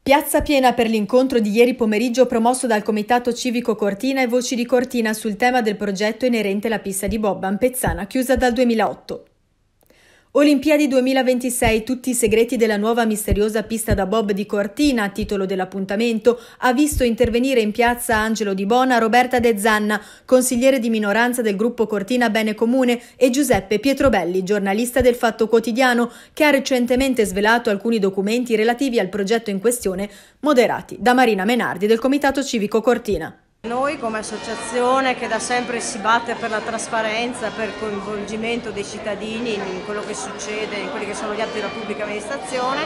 Piazza piena per l'incontro di ieri pomeriggio promosso dal Comitato Civico Cortina e Voci di Cortina sul tema del progetto inerente alla pista di bob Ampezzana, chiusa dal 2008. Olimpiadi 2026, tutti i segreti della nuova misteriosa pista da bob di Cortina, a titolo dell'appuntamento, ha visto intervenire in piazza Angelo Di Bona, Roberta De Zanna, consigliere di minoranza del gruppo Cortina Bene Comune, e Giuseppe Pietrobelli, giornalista del Fatto Quotidiano, che ha recentemente svelato alcuni documenti relativi al progetto in questione, moderati da Marina Menardi del Comitato Civico Cortina. Noi come associazione che da sempre si batte per la trasparenza, per il coinvolgimento dei cittadini in quello che succede, in quelli che sono gli atti della pubblica amministrazione,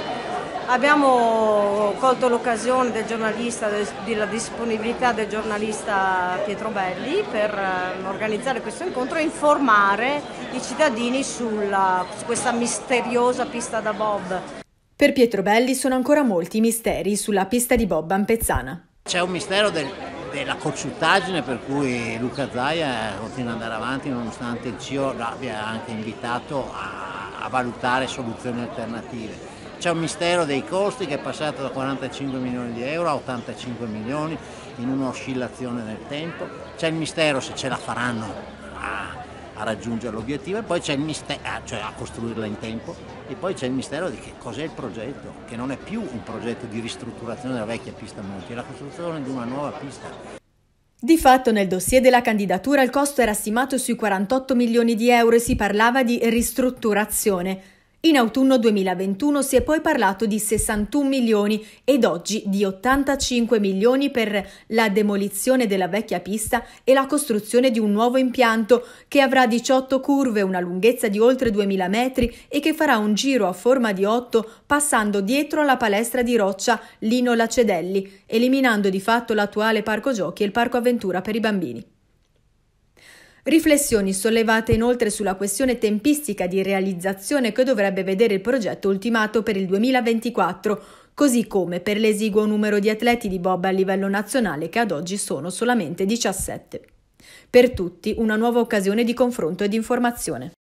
abbiamo colto l'occasione del giornalista, della disponibilità del giornalista Pietrobelli per organizzare questo incontro e informare i cittadini su questa misteriosa pista da bob. Per Pietrobelli sono ancora molti i misteri sulla pista di bob Ampezzana. C'è un mistero della cocciutaggine, per cui Luca Zaia continua ad andare avanti nonostante il CIO l'abbia anche invitato a valutare soluzioni alternative. C'è un mistero dei costi che è passato da 45 milioni di euro a 85 milioni in un'oscillazione nel tempo. C'è il mistero se ce la faranno a raggiungere l'obiettivo, e poi c'è il mistero, cioè a costruirla in tempo, e poi c'è il mistero di che cos'è il progetto, che non è più un progetto di ristrutturazione della vecchia pista Monti, è la costruzione di una nuova pista. Di fatto nel dossier della candidatura il costo era stimato sui 48 milioni di euro e si parlava di ristrutturazione. In autunno 2021 si è poi parlato di 61 milioni ed oggi di 85 milioni per la demolizione della vecchia pista e la costruzione di un nuovo impianto che avrà 18 curve, una lunghezza di oltre 2000 metri e che farà un giro a forma di 8 passando dietro alla palestra di roccia Lino Lacedelli, eliminando di fatto l'attuale parco giochi e il parco avventura per i bambini. Riflessioni sollevate inoltre sulla questione tempistica di realizzazione che dovrebbe vedere il progetto ultimato per il 2024, così come per l'esiguo numero di atleti di bob a livello nazionale che ad oggi sono solamente 17. Per tutti una nuova occasione di confronto e di informazione.